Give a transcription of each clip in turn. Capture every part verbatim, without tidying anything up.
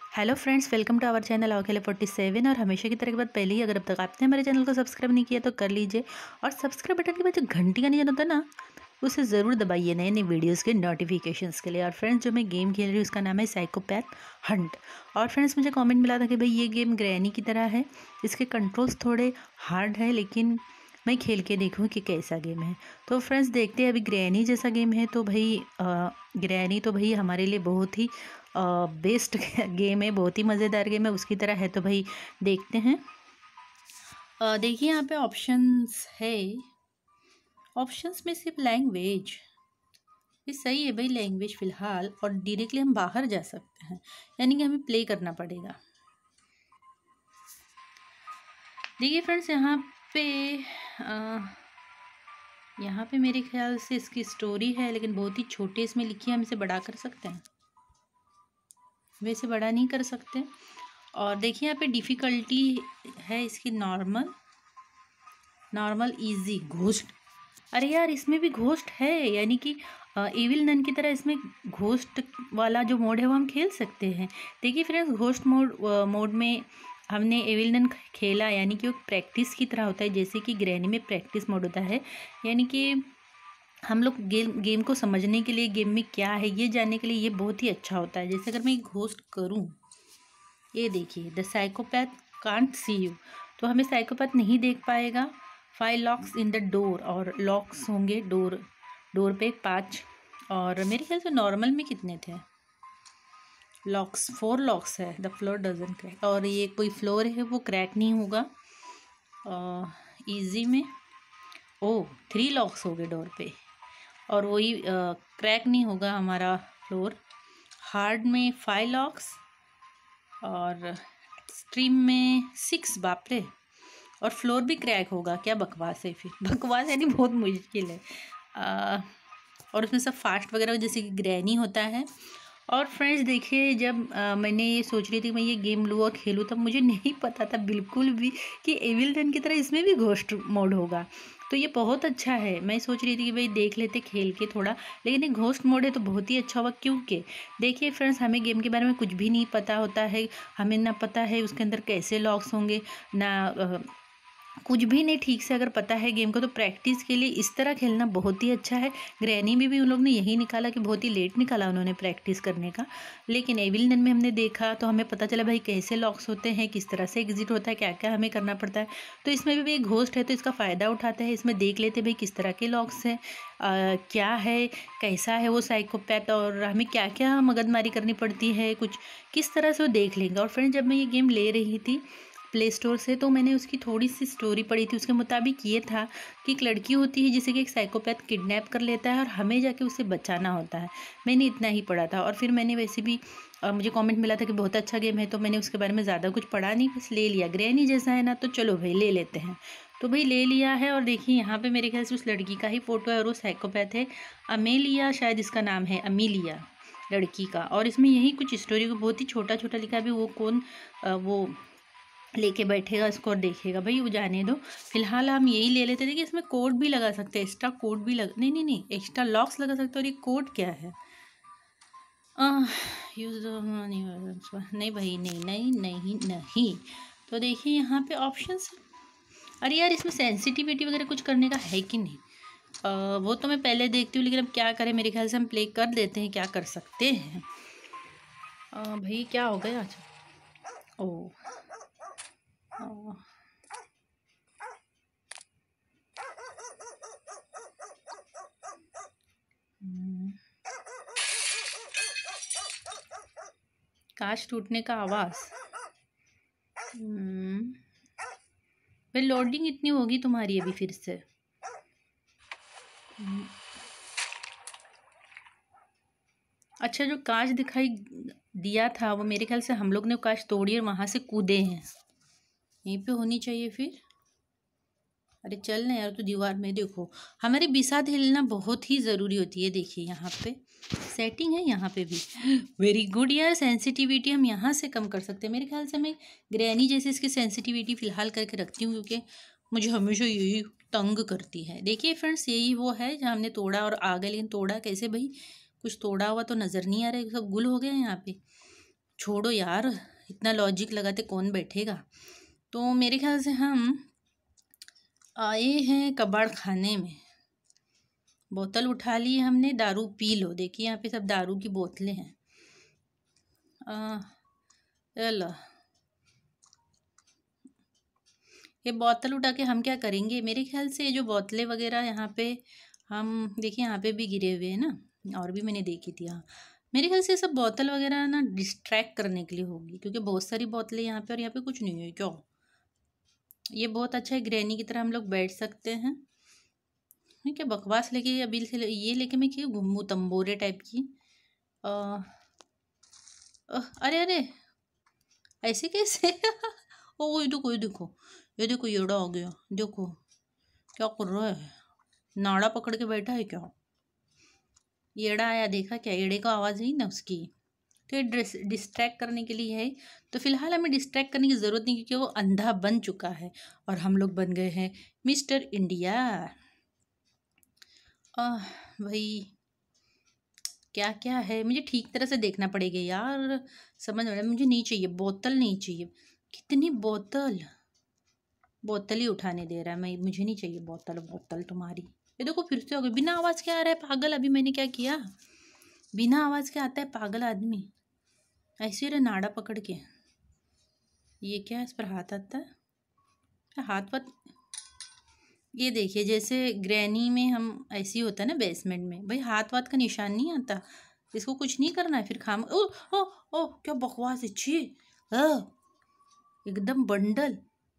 Hello friends, welcome to our channel खele forty seven. और हमेशा की तरह के बाद पहले ही, अगर अब तक आपने हमारे चैनल को सब्सक्राइब नहीं किया तो कर लीजिए। और सब्सक्राइब बटन के बाद जो घंटी का निशान होता है ना, उसे ज़रूर दबाइए नए नए वीडियोस के नोटिफिकेशंस के लिए। और फ्रेंड्स, जो मैं गेम खेल रही हूँ उसका नाम है साइकोपैथ हंट। और फ्रेंड्स, मुझे कमेंट मिला था कि भाई ये गेम ग्रैनी की तरह है, इसके कंट्रोल्स थोड़े हार्ड है, लेकिन मैं खेल के देखूँ कि कैसा गेम है। तो फ्रेंड्स देखते हैं, अभी ग्रैनी जैसा गेम है तो भाई ग्रैनी तो भाई हमारे लिए बहुत ही बेस्ट गेम है, बहुत ही मज़ेदार गेम है, उसकी तरह है। तो भाई देखते हैं। अ, देखिए यहाँ पे ऑप्शंस है, ऑप्शंस में सिर्फ लैंग्वेज ये सही है भाई, लैंग्वेज फ़िलहाल। और डायरेक्टली हम बाहर जा सकते हैं, यानी कि हमें प्ले करना पड़ेगा। देखिए फ्रेंड्स, यहाँ पे आ, यहाँ पे मेरे ख्याल से इसकी स्टोरी है, लेकिन बहुत ही छोटे इसमें लिखी है। हम इसे बड़ा कर सकते हैं, वैसे बड़ा नहीं कर सकते। और देखिए यहाँ पे डिफ़िकल्टी है इसकी, नॉर्मल नॉर्मल इजी घोस्ट। अरे यार, इसमें भी घोस्ट है, यानी कि एविल नन की तरह इसमें घोस्ट वाला जो मोड है वो हम खेल सकते हैं। देखिए फ्रेंड्स, घोस्ट मोड मोड में हमने एविल नन खेला, यानी कि वो प्रैक्टिस की तरह होता है, जैसे कि ग्रैनी में प्रैक्टिस मोड होता है। यानी कि हम लोग गेम गेम को समझने के लिए, गेम में क्या है ये जानने के लिए ये बहुत ही अच्छा होता है। जैसे अगर मैं एक घोस्ट करूँ, ये देखिए, the psychopath can't see you, तो हमें साइकोपैथ नहीं देख पाएगा। Five locks in the door, और लॉक्स होंगे डोर डोर पे पाँच। और मेरे ख्याल से नॉर्मल में कितने थे लॉक्स? फोर लॉक्स है। द फ्लोर डजन क्रैक, और ये कोई फ्लोर है वो क्रैक नहीं होगा। इजी में ओ थ्री लॉक्स हो गए डोर पे, और वही क्रैक नहीं होगा हमारा फ्लोर। हार्ड में फाइव लॉक्स, और स्ट्रीम में सिक्स। बाप रे, और फ्लोर भी क्रैक होगा? क्या बकवास है फिर, बकवास यानी बहुत मुश्किल है। आ, और उसमें सब फास्ट वगैरह जैसे कि ग्रैनी होता है। और फ्रेंड्स देखिए, जब आ, मैंने ये सोच रही थी मैं ये गेम लूँ और खेलूँ, तब मुझे नहीं पता था बिल्कुल भी कि एविल रन की तरह इसमें भी घोस्ट मोड होगा। तो ये बहुत अच्छा है। मैं सोच रही थी कि भाई देख लेते खेल के थोड़ा, लेकिन ये घोस्ट मोड है तो बहुत ही अच्छा हुआ। क्योंकि देखिए फ्रेंड्स, हमें गेम के बारे में कुछ भी नहीं पता होता है, हमें ना पता है उसके अंदर कैसे लॉक्स होंगे, ना कुछ भी नहीं ठीक से अगर पता है गेम को, तो प्रैक्टिस के लिए इस तरह खेलना बहुत ही अच्छा है। ग्रैनी में भी उन लोग ने यही निकाला कि बहुत ही लेट निकाला उन्होंने प्रैक्टिस करने का, लेकिन एविल नन में हमने देखा तो हमें पता चला भाई कैसे लॉक्स होते हैं, किस तरह से एग्जिट होता है, क्या क्या हमें करना पड़ता है। तो इसमें भी एक घोस्ट है तो इसका फ़ायदा उठाते हैं, इसमें देख लेते भाई किस तरह के लॉक्स हैं, क्या है, कैसा है वो साइकोपैथ, और हमें क्या क्या मगजमारी करनी पड़ती है, कुछ किस तरह से वो देख लेंगे। और फ्रेंड, जब मैं ये गेम ले रही थी प्ले स्टोर से, तो मैंने उसकी थोड़ी सी स्टोरी पढ़ी थी। उसके मुताबिक ये था कि एक लड़की होती है जिसे कि एक साइकोपैथ किडनैप कर लेता है, और हमें जाके उसे बचाना होता है। मैंने इतना ही पढ़ा था, और फिर मैंने वैसे भी आ, मुझे कमेंट मिला था कि बहुत अच्छा गेम है, तो मैंने उसके बारे में ज़्यादा कुछ पढ़ा नहीं, बस ले लिया। ग्रैनी जैसा है ना, तो चलो भाई ले लेते हैं। तो भाई ले लिया है। और देखिए यहाँ पे मेरे ख्याल से उस लड़की का ही फ़ोटो है, और वो साइकोपैथ है, अमेलिया शायद इसका नाम है, अमीलिया लड़की का। और इसमें यही कुछ स्टोरी को बहुत ही छोटा छोटा लिखा है। भी वो कौन आ, वो लेके बैठेगा इसको और देखेगा, भाई वो जाने दो। फिलहाल हम यही ले लेते। देखिए इसमें कोड भी लगा सकते हैं, एक्स्ट्रा कोड भी लग नहीं नहीं नहीं एक्स्ट्रा लॉक्स लगा सकते हैं। और ये कोड क्या है? यूज नहीं भाई, नहीं नहीं नहीं नहीं। तो देखिए यहाँ पे ऑप्शंस, अरे यार इसमें सेंसिटिविटी वगैरह कुछ करने का है कि नहीं? आ, वो तो मैं पहले देखती हूँ, लेकिन अब क्या करें, मेरे ख्याल से हम प्ले कर देते हैं। क्या कर सकते हैं आ, भाई क्या हो गया? अच्छा, ओ आ, कांच टूटने का आवाज़। भाई लोडिंग इतनी होगी तुम्हारी अभी फिर से। अच्छा, जो कांच दिखाई दिया था वो मेरे ख्याल से हम लोग ने कांच तोड़ी और वहाँ से कूदे हैं। यहीं पे होनी चाहिए फिर। अरे चल ना यार, तो दीवार में देखो, हमारी बिसात हिलना बहुत ही ज़रूरी होती है। देखिए यहाँ पे सेटिंग है, यहाँ पे भी वेरी गुड यार। सेंसिटिविटी हम यहाँ से कम कर सकते हैं। मेरे ख्याल से मैं ग्रैनी जैसे इसकी सेंसिटिविटी फ़िलहाल करके रखती हूँ, क्योंकि मुझे हमेशा यही तंग करती है। देखिए फ्रेंड्स, यही वो है जहाँ हमने तोड़ा और आ गए, लेकिन तोड़ा कैसे भाई? कुछ तोड़ा हुआ तो नज़र नहीं आ रहा है, सब गुल हो गया है यहाँ पे। छोड़ो यार, इतना लॉजिक लगाते कौन बैठेगा। तो मेरे ख्याल से हम आए हैं कबाड़ खाने में। बोतल उठा ली हमने, दारू पी लो। देखिए यहाँ पे सब दारू की बोतलें हैं। चलो ये बोतल उठा के हम क्या करेंगे, मेरे ख्याल से ये जो बोतलें वगैरह यहाँ पे हम देखिए, यहाँ पे भी गिरे हुए हैं ना, और भी मैंने देखी थी यहाँ। मेरे ख्याल से सब बोतल वगैरह ना डिस्ट्रैक्ट करने के लिए होगी, क्योंकि बहुत सारी बोतलें यहाँ पे और यहाँ पे कुछ नहीं है। क्यों, ये बहुत अच्छा है, ग्रैनी की तरह हम लोग बैठ सकते हैं। मैं क्या बकवास लेके अभी से ये लेके मैं क्यों घूमूँ तंबोरे टाइप की। आ, आ, अरे अरे ऐसे कैसे ओ ये देखो, ये देखो, ये देखो, येड़ा आ गया। देखो क्या कर रहा है, नाड़ा पकड़ के बैठा है क्या। येड़ा आया, देखा क्या, येड़े का आवाज़ ही ना उसकी। तो ये डिस्ट्रैक्ट करने के लिए है। तो फिलहाल हमें डिस्ट्रैक्ट करने की ज़रूरत नहीं, क्योंकि वो अंधा बन चुका है और हम लोग बन गए हैं मिस्टर इंडिया। आह भाई, क्या क्या है, मुझे ठीक तरह से देखना पड़ेगा यार। समझ में, मुझे नहीं चाहिए बोतल, नहीं चाहिए। कितनी बोतल, बोतल ही उठाने दे रहा है। मैं, मुझे नहीं चाहिए बोतल, बोतल तुम्हारी। ये देखो फिर से हो गई, बिना आवाज़ क्या आ रहा है पागल। अभी मैंने क्या किया, बिना आवाज़ के आता है पागल आदमी, ऐसे रे नाड़ा पकड़ के। ये क्या, इस पर हाथ आता है, हाथ पर। ये देखिए, जैसे ग्रैनी में हम ऐसे ही होता है ना बेसमेंट में, भाई हाथ वाथ का निशान नहीं आता। इसको कुछ नहीं करना है, फिर खाम ओ ओ ओ क्या बकवास है, छी एकदम बंडल,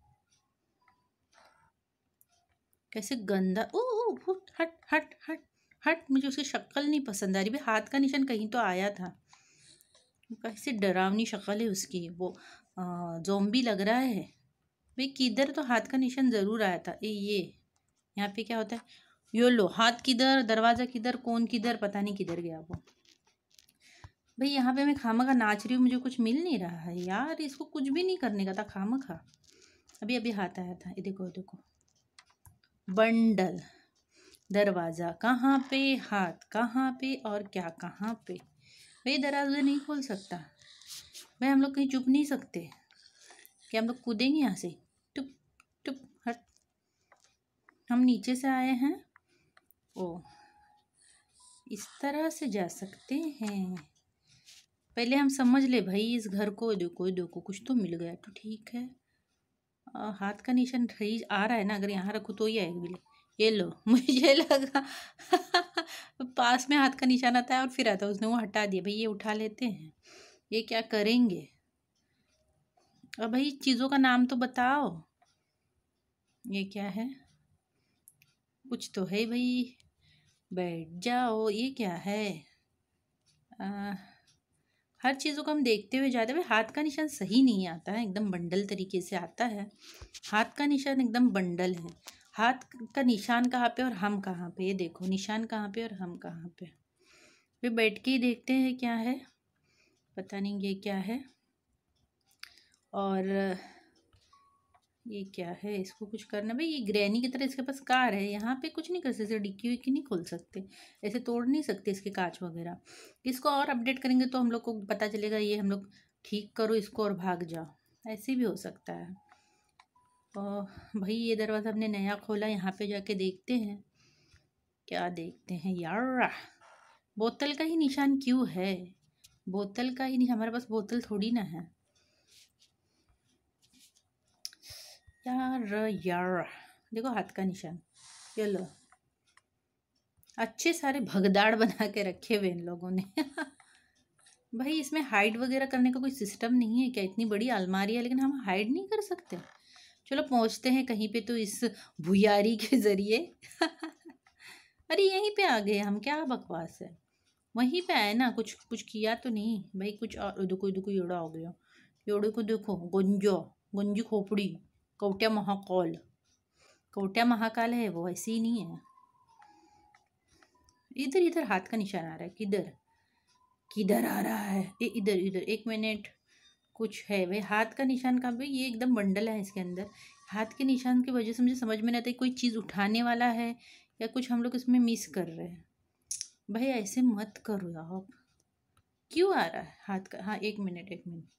कैसे गंदा। ओ ओ हट हट हट हट, मुझे उसकी शक्ल नहीं पसंद आ रही भाई। हाथ का निशान कहीं तो आया था, कैसे डरावनी शक्ल है उसकी, वो ज़ॉम्बी लग रहा है भाई। किधर तो हाथ का निशान ज़रूर आया था। ए ये यहाँ पे क्या होता है, यो लो, हाथ किधर, दरवाज़ा किधर, कौन किधर, पता नहीं किधर गया वो। भाई यहाँ पे मैं खामा का नाच रही हूँ, मुझे कुछ मिल नहीं रहा है यार। इसको कुछ भी नहीं करने का था खामा खा। अभी अभी हाथ आया था, ये देखो देखो, बंडल, दरवाज़ा कहाँ पे, हाथ कहाँ पे, और क्या कहाँ पे। भाई दरवाज़ा नहीं खोल सकता भाई, हम लोग कहीं चुप नहीं सकते क्या, हम लोग कूदेंगे यहाँ से, टुप टुप हट। हम नीचे से आए हैं, ओ इस तरह से जा सकते हैं। पहले हम समझ ले भाई इस घर को। देखो देखो, कुछ तो मिल गया तो ठीक है। आ, हाथ का निशान सही आ रहा है ना, अगर यहाँ रखूँ तो ही आएगी बिल्ली। ये लो मुझे लगा पास में हाथ का निशान आता है और फिर आता है, उसने वो हटा दिया। भाई ये उठा लेते हैं, ये क्या करेंगे अब भाई, चीज़ों का नाम तो बताओ। ये क्या है, कुछ तो है भाई, बैठ जाओ। ये क्या है, आ, हर चीज़ों को हम देखते हुए जाते हुए। हाथ का निशान सही नहीं आता है, एकदम बंडल तरीके से आता है। हाथ का निशान एकदम बंडल है। हाथ का निशान कहाँ पे और हम कहाँ पे, ये देखो निशान कहाँ पे और हम कहाँ पे। फिर बैठ के ही देखते हैं क्या है, पता नहीं ये क्या है। और ये क्या है, इसको कुछ करना भाई। ये ग्रैनी की तरह इसके पास कार है, यहाँ पे कुछ नहीं कर सकते, डिक्की विक्की नहीं खोल सकते, ऐसे तोड़ नहीं सकते इसके कांच वगैरह। इसको और अपडेट करेंगे तो हम लोग को पता चलेगा, ये हम लोग ठीक करो इसको और भाग जाओ, ऐसे भी हो सकता है। और भाई ये दरवाज़ा हमने नया खोला, यहाँ पे जाके देखते हैं क्या देखते हैं यार। बोतल का ही निशान क्यों है, बोतल का ही नहीं, हमारे पास बोतल थोड़ी ना है यार। यार देखो हाथ का निशान, चलो अच्छे सारे भगदाड़ बना के रखे हुए इन लोगों ने भाई इसमें हाइड वगैरह करने का कोई सिस्टम नहीं है क्या, इतनी बड़ी अलमारी है लेकिन हम हाइड नहीं कर सकते। चलो पहुंचते हैं कहीं पे तो इस भुयारी के ज़रिए अरे यहीं पे आ गए हम, क्या बकवास है, वहीं पे आए ना, कुछ कुछ किया तो नहीं भाई कुछ। और देखो देखो योड़ा हो गया, योड़े को देखो, गुंजो गुंजी खोपड़ी, कौटिया महाकाल, कौटिया महाकाल है वो, ऐसी ही नहीं है। इधर इधर हाथ का निशान आ रहा है, किधर किधर आ रहा है, ए, इधर इधर, एक मिनट, कुछ है भाई हाथ का निशान कहाँ पे। ये एकदम बंडल है इसके अंदर, हाथ के निशान की वजह से मुझे समझ में नहीं आता कोई चीज़ उठाने वाला है या कुछ हम लोग इसमें मिस कर रहे हैं। भाई ऐसे मत करो आप, क्यों आ रहा है हाथ का? हाँ एक मिनट एक मिनट।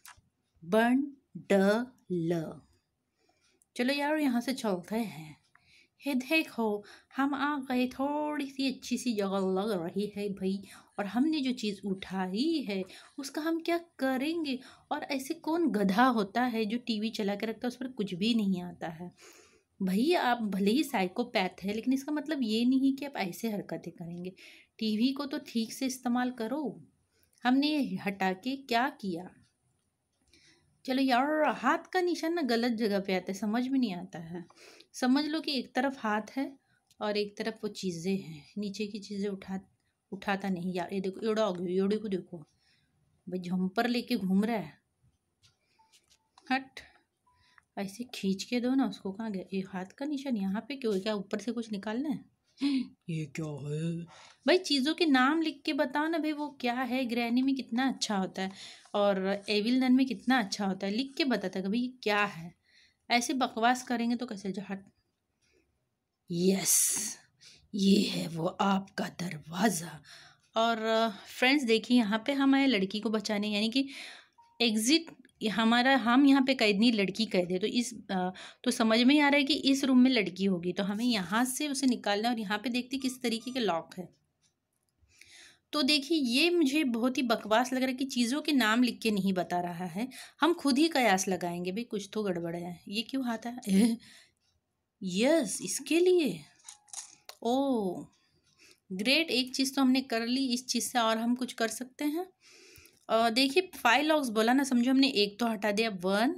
बंडल। चलो यार यहाँ से चलते हैं। हे देखो हम आ गए, थोड़ी सी अच्छी सी जगह लग रही है भाई, और हमने जो चीज़ उठाई है उसका हम क्या करेंगे? और ऐसे कौन गधा होता है जो टीवी चला के रखता है, उस पर कुछ भी नहीं आता है? भाई आप भले ही साइकोपैथ है, लेकिन इसका मतलब ये नहीं कि आप ऐसे हरकतें करेंगे। टीवी को तो ठीक से इस्तेमाल करो। हमने ये हटा के क्या किया? चलो यार, हाथ का निशान ना गलत जगह पे आता है, समझ में नहीं आता है। समझ लो कि एक तरफ हाथ है और एक तरफ वो चीज़ें हैं, नीचे की चीज़ें उठा उठाता नहीं यार। ये देखो एड़ा हो गया, एड़े को देखो भाई, झंपर लेके घूम रहा है। हट, ऐसे खींच के दो ना उसको। कहाँ गया ये हाथ का निशान? यहाँ पे क्यों है? क्या ऊपर से कुछ निकालना है? ये क्या है भाई? चीज़ों के नाम लिख के बताओ ना भाई, वो क्या है। ग्रैनी में कितना अच्छा होता है और एविल नन में कितना अच्छा होता है, लिख के बताता है भाई ये क्या है। ऐसे बकवास करेंगे तो कैसे? जो हट। यस, ये है वो आपका दरवाज़ा। और फ्रेंड्स देखिए, यहाँ पे हमारे लड़की को बचाने, यानी कि एग्जिट हमारा, हम यहाँ पे कैदनी, लड़की कैद है। तो इस आ, तो समझ में ही आ रहा है कि इस रूम में लड़की होगी, तो हमें यहाँ से उसे निकालना है। और यहाँ पे देखते किस तरीके के लॉक है। तो देखिए ये मुझे बहुत ही बकवास लग रहा है कि चीज़ों के नाम लिख के नहीं बता रहा है। हम खुद ही कयास लगाएंगे भाई, कुछ तो गड़बड़ है। ये क्यों हाथ है? यस, इसके लिए। ओ ग्रेट, एक चीज़ तो हमने कर ली। इस चीज़ से और हम कुछ कर सकते हैं। Uh, देखिए फाइव लॉक्स बोला ना, समझो हमने एक तो हटा दिया। वन,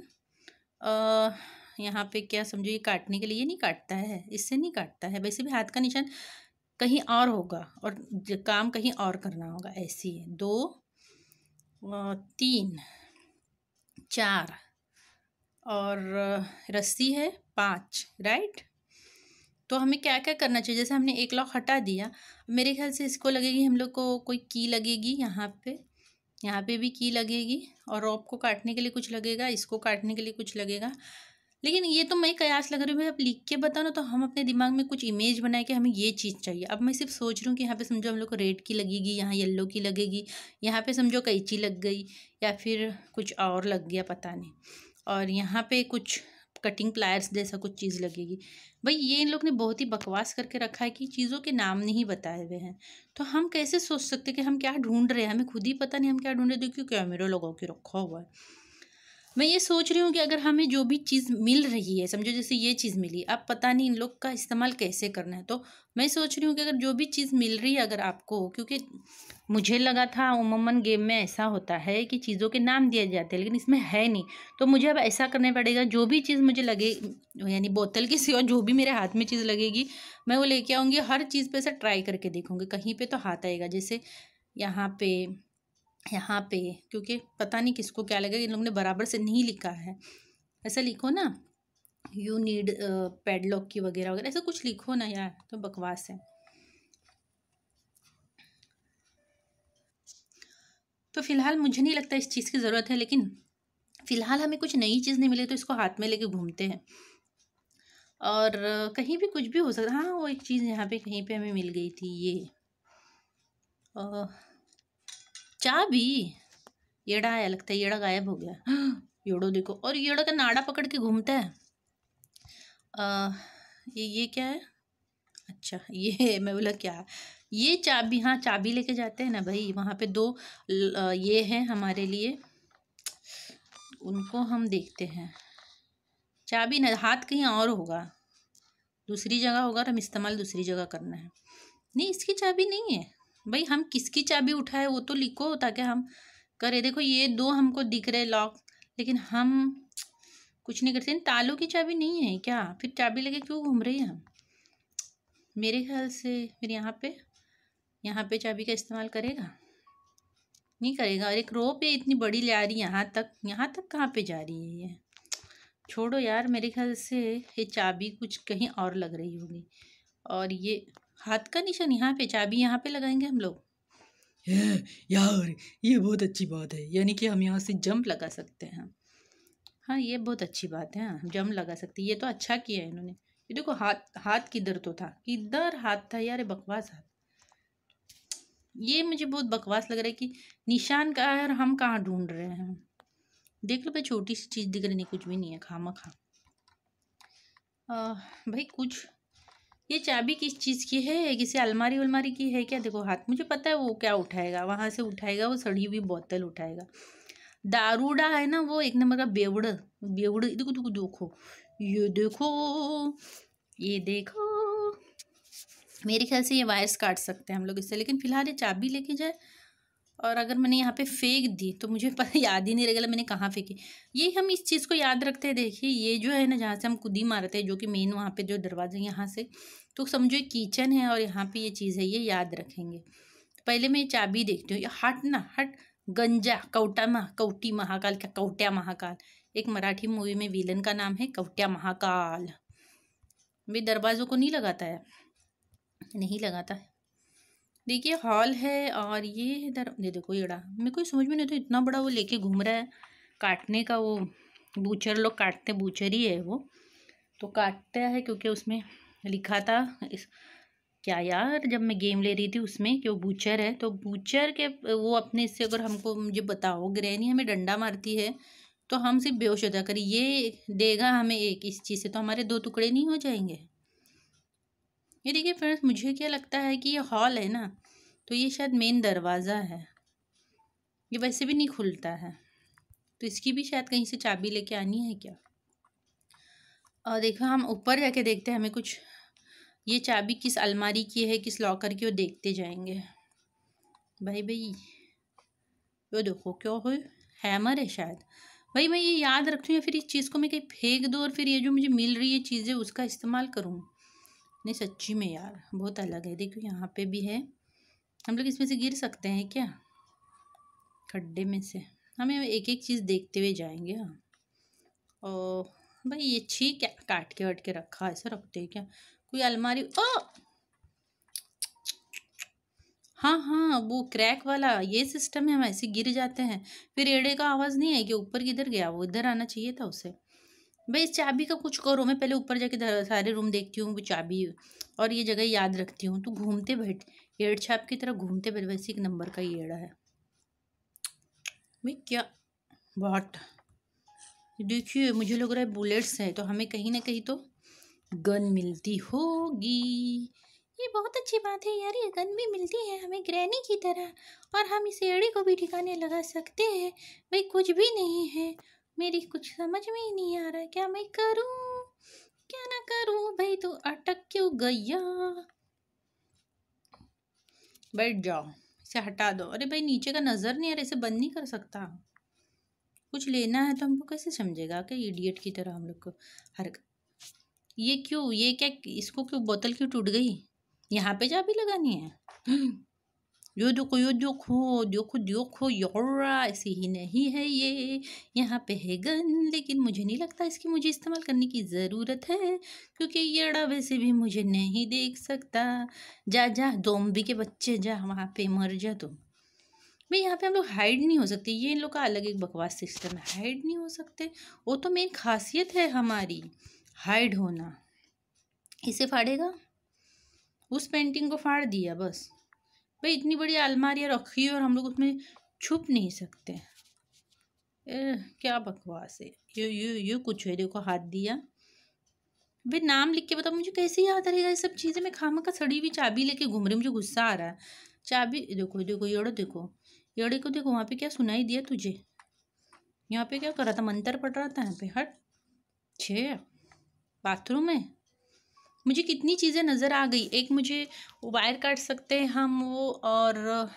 यहाँ पे क्या समझो, ये काटने के लिए, ये नहीं काटता है, इससे नहीं काटता है। वैसे भी हाथ का निशान कहीं और होगा और काम कहीं और करना होगा। ऐसे ही है। दो, uh, तीन, चार, और uh, रस्सी है पाँच, राइट। तो हमें क्या क्या करना चाहिए? जैसे हमने एक लॉक हटा दिया, मेरे ख्याल से इसको लगेगी, हम लोग को कोई की लगेगी यहाँ पे, यहाँ पे भी की लगेगी, और रॉप को काटने के लिए कुछ लगेगा, इसको काटने के लिए कुछ लगेगा। लेकिन ये तो मैं कयास लग रही हूँ भाई, आप लिख के बताओ ना, तो हम अपने दिमाग में कुछ इमेज बनाए कि हमें ये चीज़ चाहिए। अब मैं सिर्फ सोच रही हूँ कि यहाँ पे समझो हम लोग को रेड की लगेगी, यहाँ येलो की लगेगी, यहाँ पे समझो कैंची लग गई, या फिर कुछ और लग गया पता नहीं, और यहाँ पे कुछ कटिंग प्लायर्स जैसा कुछ चीज़ लगेगी। भाई ये इन लोग ने बहुत ही बकवास करके रखा है कि चीज़ों के नाम नहीं बताए हुए हैं। तो हम कैसे सोच सकते कि हम क्या ढूंढ रहे हैं? हमें खुद ही पता नहीं हम क्या ढूंढ रहे। देखिए कैमरा लगा के रखा हुआ है। मैं ये सोच रही हूँ कि अगर हमें जो भी चीज़ मिल रही है, समझो जैसे ये चीज़ मिली, अब पता नहीं इन लोग का इस्तेमाल कैसे करना है। तो मैं सोच रही हूँ कि अगर जो भी चीज़ मिल रही है अगर आपको, क्योंकि मुझे लगा था उमूमन गेम में ऐसा होता है कि चीज़ों के नाम दिए जाते हैं, लेकिन इसमें है नहीं। तो मुझे अब ऐसा करना पड़ेगा, जो भी चीज़ मुझे लगे, यानी बोतल की सिवा जो भी मेरे हाथ में चीज़ लगेगी मैं वो लेके आऊँगी। हर चीज़ पे से ट्राई करके देखूँगी, कहीं पे तो हाथ आएगा। जैसे यहाँ पे, यहाँ पे, क्योंकि पता नहीं किसको क्या लगेगा। इन लोगों ने बराबर से नहीं लिखा है। ऐसा लिखो ना, यू नीड पैडलॉक की वगैरह वगैरह, ऐसा कुछ लिखो ना यार, तो बकवास है। तो फिलहाल मुझे नहीं लगता इस चीज़ की ज़रूरत है, लेकिन फ़िलहाल हमें कुछ नई चीज़ नहीं मिली तो इसको हाथ में लेके घूमते हैं। और कहीं भी कुछ भी हो सकता है। हाँ वो एक चीज़ यहाँ पे कहीं पे हमें मिल गई थी, ये चाबी। येड़ा आया लगता है, येड़ा गायब हो गया। येड़ो देखो, और येड़ा का नाड़ा पकड़ के घूमता है। आ, ये ये क्या है? अच्छा ये मैं बोला क्या, ये चाबी। हाँ चाबी लेके जाते हैं ना भाई, वहाँ पे दो ये हैं हमारे लिए, उनको हम देखते हैं। चाबी ना, हाथ कहीं और होगा, दूसरी जगह होगा, और हम इस्तेमाल दूसरी जगह करना है। नहीं इसकी चाबी नहीं है भाई, हम किसकी चाबी उठाए वो तो लिखो, ताकि हम करें। देखो ये दो हमको दिख रहे लॉक, लेकिन हम कुछ नहीं करते। तालों की चाबी नहीं है क्या? फिर चाबी लेके क्यों घूम रही है हम? मेरे ख्याल से फिर यहाँ पे, यहाँ पे चाबी का इस्तेमाल करेगा, नहीं करेगा। और एक रोप है इतनी बड़ी ले आ रही, यहाँ तक, यहाँ तक कहाँ पे जा रही है ये? छोड़ो यार, मेरे ख्याल से ये चाबी कुछ कहीं और लग रही होगी। और ये हाथ का निशान यहाँ पे, चाबी यहाँ पे लगाएंगे हम लोग। यार ये बहुत अच्छी बात है, यानी कि हम यहाँ से जंप लगा सकते हैं। हाँ ये बहुत अच्छी बात है, हाँ जंप लगा सकते हैं। ये तो अच्छा किया है इन्होंने। ये देखो हाथ, हाथ किधर तो था, किधर हाथ था यार, बकवास हाथ। ये मुझे बहुत बकवास लग रहा है कि निशान कहाँ है और हम कहाँ ढूंढ रहे हैं। देख लो भाई, छोटी सी चीज़ दिख रही नहीं, कुछ भी नहीं है, खामा खा। भाई कुछ, ये चाबी किस चीज़ की है? किसी अलमारी उलमारी की है क्या? देखो हाथ, मुझे पता है वो क्या उठाएगा, वहाँ से उठाएगा वो सड़ी हुई बोतल उठाएगा। दारूडा है ना वो, एक नंबर का बेवड़ बेवड़। देखो देखो देखो, ये देखो, ये देखो। मेरे ख्याल से ये वायर्स काट सकते हैं हम लोग इससे, लेकिन फिलहाल ये चाबी लेके जाए। और अगर मैंने यहाँ पे फेंक दी तो मुझे पता याद ही नहीं रहेगा मैंने कहाँ फेंकी। ये हम इस चीज़ को याद रखते हैं। देखिए ये जो है ना, जहाँ से हम कुदी मारते हैं, जो कि मेन वहाँ पे जो दरवाजा यहाँ से, तो समझो ये किचन है और यहाँ पे ये चीज़ है, ये याद रखेंगे। पहले मैं ये चाबी देखती हूँ। हट ना हट, गंजा कौटा मह कौटी महाकाल, क्या कौट्या महाकाल, एक मराठी मूवी में विलन का नाम है कौट्या महाकाल। भाई दरवाज़ों को नहीं लगाता है, नहीं लगाता है। देखिए हॉल है और ये इधर, ये देखो येड़ा, मेरे को समझ में नहीं आता इतना बड़ा वो लेके घूम रहा है काटने का। वो बूचर लोग काटते, बूचर ही है वो, तो काटता है क्योंकि उसमें लिखा था इस, क्या यार, जब मैं गेम ले रही थी उसमें कि वो बूचर है, तो बूचर के वो अपने इससे अगर हमको, मुझे बताओ, ग्रैनी हमें डंडा मारती है तो हम सिर्फ बेहोश हो जाकर, करी ये देगा हमें एक इस चीज़ से, तो हमारे दो टुकड़े नहीं हो जाएंगे। ये देखिए फ्रेंड्स, मुझे क्या लगता है कि ये हॉल है ना, तो ये शायद मेन दरवाज़ा है। ये वैसे भी नहीं खुलता है, तो इसकी भी शायद कहीं से चाबी लेके आनी है क्या। और देखो हम ऊपर जाके देखते हैं, हमें कुछ, ये चाबी किस अलमारी की है, किस लॉकर की, वो देखते जाएंगे। भाई भाई वो देखो क्या हो, हैमर है शायद। भाई मैं ये याद रखूँ या फिर इस चीज़ को मैं कहीं फेंक दूँ और फिर ये जो मुझे मिल रही है चीज़ें उसका इस्तेमाल करूँ? नहीं सच्ची में यार बहुत अलग है। देखो यहाँ पे भी है, हम लोग इसमें से गिर सकते हैं क्या, खड्डे में से? हमें एक एक चीज़ देखते हुए जाएंगे। हाँ, ओ भाई ये छी क्या काट के वट के रखा, ऐसा रखते हैं क्या? कोई अलमारी, ओ हाँ हाँ वो क्रैक वाला ये सिस्टम है, हम ऐसे गिर जाते हैं फिर एड़े का आवाज़ नहीं है कि ऊपर किधर गया, वो इधर आना चाहिए था उसे। भाई इस चाबी का कुछ करो, मैं पहले ऊपर जाके सारे रूम देखती हूँ वो चाबी और ये जगह याद रखती हूँ। तो घूमते बैठ, एड़ छाप की तरह घूमते बैठ, वैसे एक नंबर का ये एड़ा है भाई। क्या वाट, देखिए मुझे लग रहा है बुलेट्स हैं, तो हमें कहीं ना कहीं तो गन मिलती होगी। ये बहुत अच्छी बात है यार, ये गन भी मिलती है हमें ग्रैनी की तरह, और हम इस एड़ी को भी ठिकाने लगा सकते हैं। भाई कुछ भी नहीं है, मेरी कुछ समझ में ही नहीं आ रहा है, क्या मैं करूं क्या ना करूं? भाई तो अटक क्यों गया? बैठ जाओ, इसे हटा दो। अरे भाई नीचे का नजर नहीं आ रहा, इसे बंद नहीं कर सकता? कुछ लेना है तो हमको कैसे समझेगा कि इडियट की तरह हम लोग को हर, ये क्यों, ये क्या, इसको क्यों, बोतल क्यों टूट गई? यहाँ पे चाबी लगानी है? यो देखो यो देखो देखो देखो यार, ऐसे ही नहीं है ये, यहाँ पे है गन, लेकिन मुझे नहीं लगता इसकी मुझे इस्तेमाल करने की ज़रूरत है, क्योंकि येड़ा वैसे भी मुझे नहीं देख सकता। जा जा ज़ॉम्बी के बच्चे जा, वहाँ पे मर जा तुम। भाई यहाँ पे हम लोग हाइड नहीं हो सकते, ये इन लोग का अलग एक बकवास सिस्टम है, हाइड नहीं हो सकते। वो तो मेन खासियत है हमारी, हाइड होना। इसे फाड़ेगा, उस पेंटिंग को फाड़ दिया बस। भाई इतनी बड़ी अलमारियाँ रखी है और हम लोग उसमें छुप नहीं सकते। ए, क्या बकवास है ये ये ये कुछ है, देखो हाथ दिया। भाई नाम लिख के बताओ मुझे, कैसे याद रहेगा ये सब चीज़ें? मैं खामा का सड़ी हुई चाबी लेके घूम रही हूँ, मुझे गुस्सा आ रहा है। चाबी देखो देखो, येड़ो देखो, येड़े को देखो, वहाँ पे क्या सुनाई दिया तुझे? यहाँ पे क्या कर रहा था, मंत्र पढ़ रहा था यहाँ पे? हट छे, बाथरूम में मुझे कितनी चीज़ें नज़र आ गई। एक मुझे वायर काट सकते हैं हम वो, और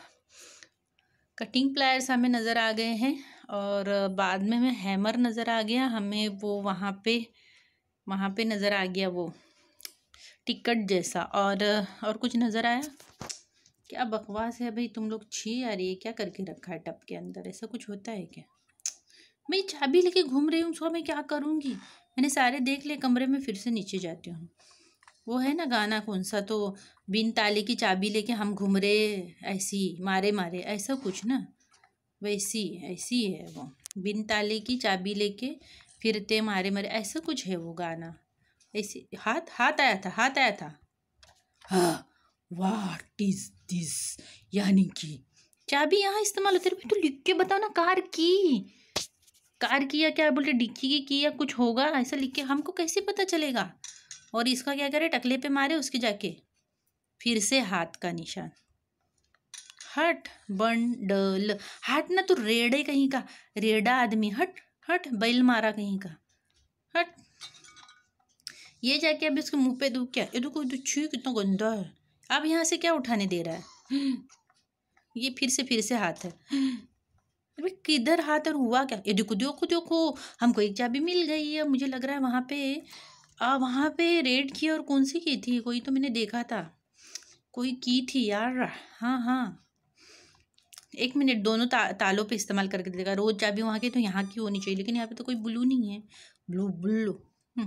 कटिंग प्लायर्स हमें नज़र आ गए हैं, और बाद में हमें हैमर नज़र आ गया, हमें वो वहाँ पे वहाँ पे नज़र आ गया वो टिकट जैसा, और और कुछ नज़र आया। क्या बकवास है भाई तुम लोग, छी यार ये क्या करके रखा है टब के अंदर, ऐसा कुछ होता है क्या? मैं चाबी लेके घूम रही हूँ, उसको मैं क्या करूँगी? मैंने सारे देख ले कमरे में, फिर से नीचे जाती हूँ। वो है ना गाना कौन सा, तो बिन ताले की चाबी लेके हम घूम रहे ऐसी मारे मारे, ऐसा कुछ ना, वैसी ऐसी है वो, बिन ताले की चाबी लेके फिरते मारे मारे, ऐसा कुछ है वो गाना। ऐसे हाथ हाथ आया था, हाथ आया था, हाँ व्हाट इज दिस, यानी कि चाबी यहाँ इस्तेमाल होती है। तो लिख के बताओ ना, कार की, कार की या क्या बोलते, डिक्की की की या कुछ होगा ऐसा लिख के, हमको कैसे पता चलेगा। और इसका क्या करे, टकले पे मारे उसके जाके, फिर से हाथ का निशान। हट बंडल, हट ना तू रेड़े कहीं का, रेड़ा आदमी, हट हट, बैल मारा कहीं का, हट। ये जाके अभी उसके मुंह पे दू, क्या ये देखो, छी कितना गंदा है। अब यहाँ से क्या उठाने दे रहा है, ये फिर से फिर से हाथ है। अरे किधर हाथ और हुआ क्या, ये देखो देखो देखो, हमको एक चाबी मिल गई है। मुझे लग रहा है वहाँ पे आ वहाँ पे रेड की, और कौन सी की थी, कोई तो मैंने देखा था, कोई की थी यार। हाँ हाँ, एक मिनट, दोनों ता, तालों पे इस्तेमाल करके देखा। रोज चाबी वहाँ की तो यहाँ की होनी चाहिए, लेकिन यहाँ पे तो कोई ब्लू नहीं है। Blue blue,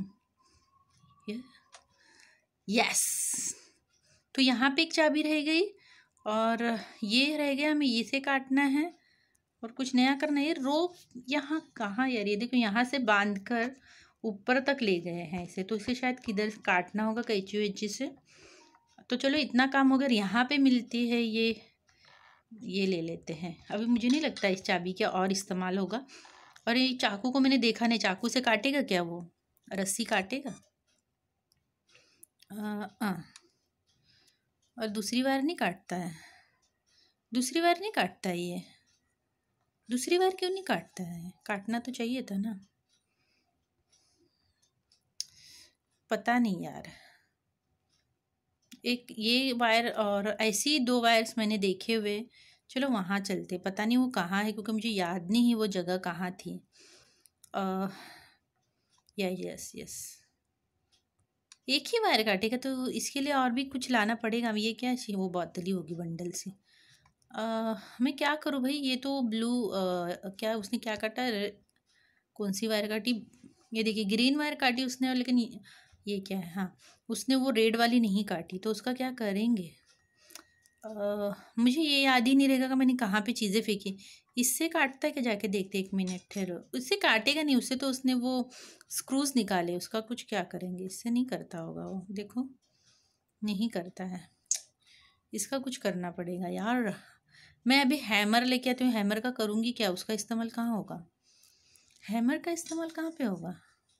yes. तो यहाँ पे एक चाबी रह गई, और ये रह गया, हमें ये से काटना है और कुछ नया करना है। रोप यहाँ कहाँ यार, ये देखो यहाँ से बांध कर ऊपर तक ले गए हैं इसे, तो इसे शायद किधर काटना होगा कैंची वैंची से। तो चलो इतना काम हो गया। यहाँ पे मिलती है ये ये ले लेते हैं। अभी मुझे नहीं लगता इस चाबी का और इस्तेमाल होगा। और ये चाकू को मैंने देखा नहीं, चाकू से काटेगा क्या वो, रस्सी काटेगा। आ, आ, और दूसरी बार नहीं काटता है, दूसरी बार नहीं काटता है ये, दूसरी बार क्यों नहीं काटता है, काटना तो चाहिए था ना, पता नहीं यार। एक ये वायर और ऐसी दो वायर्स मैंने देखे हुए। चलो वहाँ चलते, पता नहीं वो कहाँ है, क्योंकि मुझे याद नहीं है वो जगह कहाँ थी। आ, या यस यस, एक ही वायर काटेगा तो इसके लिए और भी कुछ लाना पड़ेगा। ये क्या है, वो बोतली होगी बंडल से। आ, मैं क्या करूँ भाई, ये तो ब्लू आ, क्या उसने क्या काटा, कौन सी वायर काटी, ये देखिए ग्रीन वायर काटी उसने, लेकिन ये, ये क्या है, हाँ उसने वो रेड वाली नहीं काटी, तो उसका क्या करेंगे। आ, मुझे ये याद ही नहीं रहेगा कि मैंने कहाँ पे चीज़ें फेंकी। इससे काटता है क्या, जाके देखते, एक मिनट ठहरो। उससे काटेगा नहीं, उससे तो उसने वो स्क्रूज निकाले, उसका कुछ क्या करेंगे, इससे नहीं करता होगा वो, देखो नहीं करता है। इसका कुछ करना पड़ेगा यार। मैं अभी हैमर लेके आती हूँ, हैमर का करूँगी क्या, उसका इस्तेमाल कहाँ होगा, हैमर का इस्तेमाल कहाँ पे होगा,